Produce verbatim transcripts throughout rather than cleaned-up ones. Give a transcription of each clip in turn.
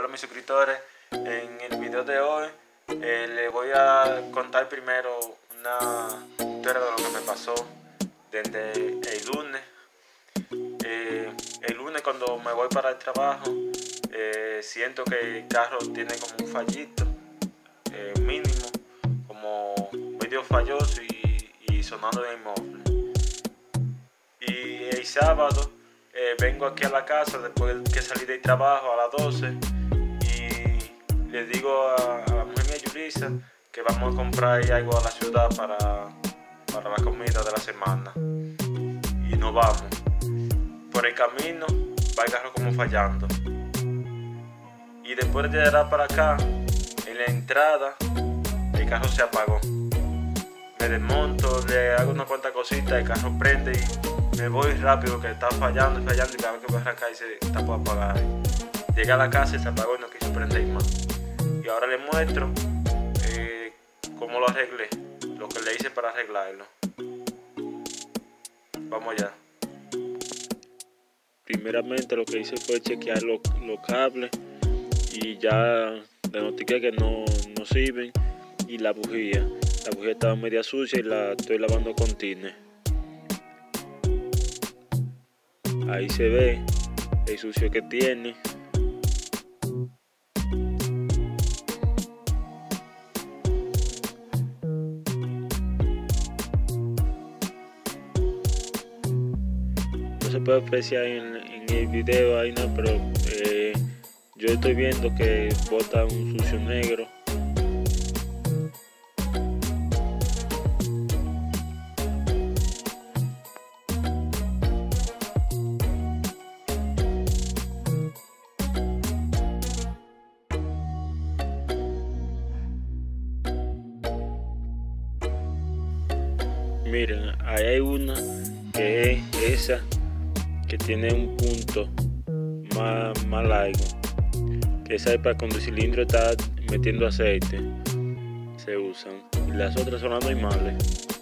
mis suscriptores. En el video de hoy eh, les voy a contar primero una historia de lo que me pasó desde el lunes. Eh, el lunes cuando me voy para el trabajo eh, siento que el carro tiene como un fallito eh, mínimo, como medio falloso y, y sonando en el muffler. Y el sábado eh, vengo aquí a la casa después que salí del trabajo a las doce y le digo a, a la mujer mía Yulisa que vamos a comprar algo a la ciudad para, para la comida de la semana y nos vamos. Por el camino va el carro como fallando y después de llegar para acá, en la entrada el carro se apagó. Me desmonto, le hago una cuantas cositas, el carro prende y me voy rápido que está fallando y fallando y cada vez que voy a arrancar y se está por apagar. Llegué a la casa y se apagó y no quiso prender más. Y ahora le muestro eh, cómo lo arreglé, lo que le hice para arreglarlo. Vamos allá. Primeramente lo que hice fue chequear los, los cables y ya diagnostiqué que no, no sirven, y la bujía. La bujía estaba media sucia y la estoy lavando con tiner. Ahí se ve el sucio que tiene. No se puede apreciar en, en el video ahí, no, pero eh, yo estoy viendo que bota un sucio negro. Miren, ahí hay una que es esa, que tiene un punto más, más largo, que esa es para cuando el cilindro está metiendo aceite, se usan, y las otras son las normales.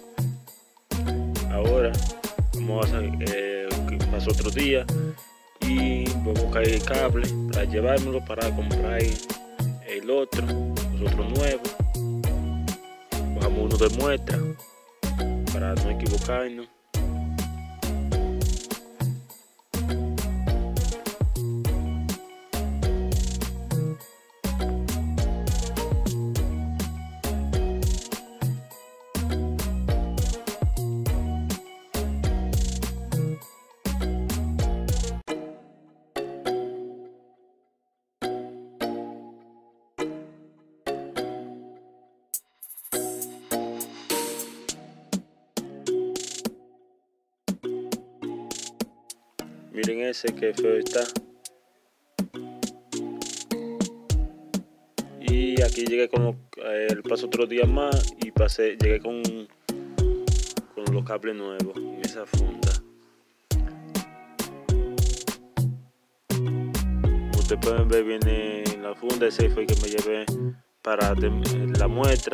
Ahora vamos a eh, pasó otro día y voy a buscar el cable para llevármelo para comprar el otro, los otros nuevos. Bajamos uno de muestra para no equivocarnos. Miren ese que feo está. Y aquí llegué con los, eh, paso otro día más y pasé, llegué con, con los cables nuevos en esa funda. Como ustedes pueden ver, viene en la funda, ese fue el que me llevé para la muestra.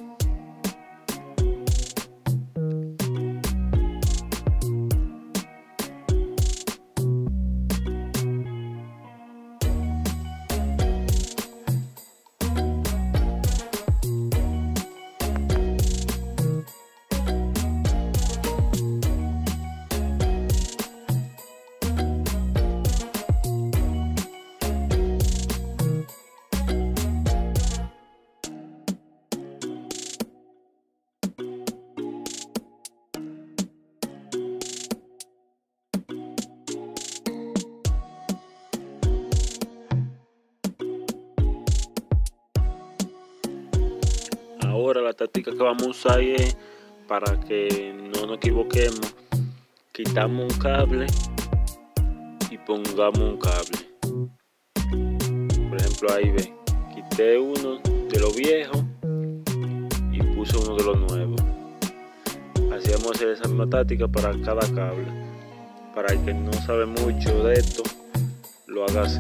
Ahora la táctica que vamos a usar es, para que no nos equivoquemos, quitamos un cable y pongamos un cable. Por ejemplo, ahí ve, quité uno de los viejos y puse uno de los nuevos. Así vamos a hacer esa misma táctica para cada cable. Para el que no sabe mucho de esto, lo haga así.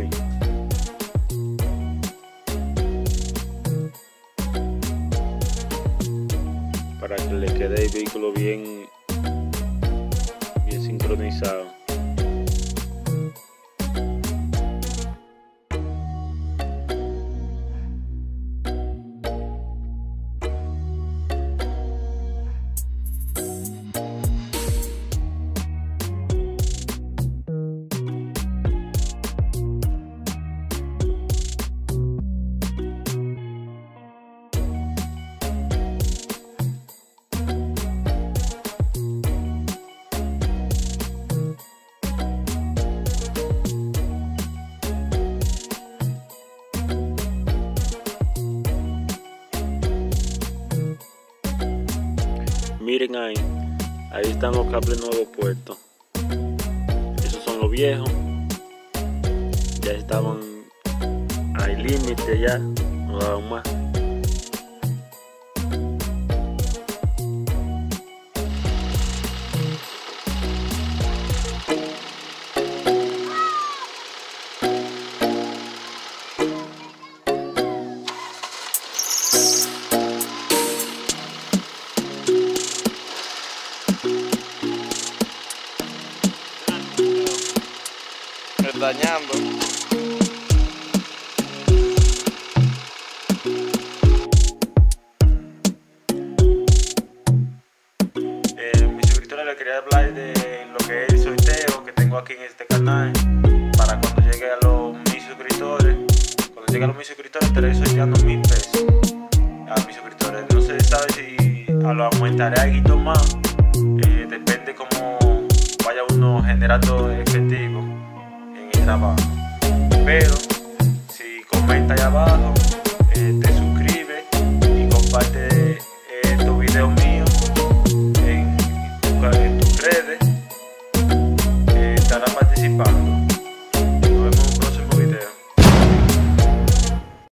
Para que le quede el vehículo bien, bien sincronizado. miren ahí, ahí están los cables nuevos puestos. Esos son los viejos, ya estaban al límite, ya no daban más. Dañando. Eh, mis suscriptores, les quería hablar de lo que es el sorteo que tengo aquí en este canal. Para cuando llegue a los mil suscriptores, cuando llegue a los mil suscriptores estaré sorteando mil pesos a mis suscriptores. No se sabe si a lo aumentaré algo más, eh, depende cómo vaya uno generando efectivo en el trabajo. Pero si comenta ahí abajo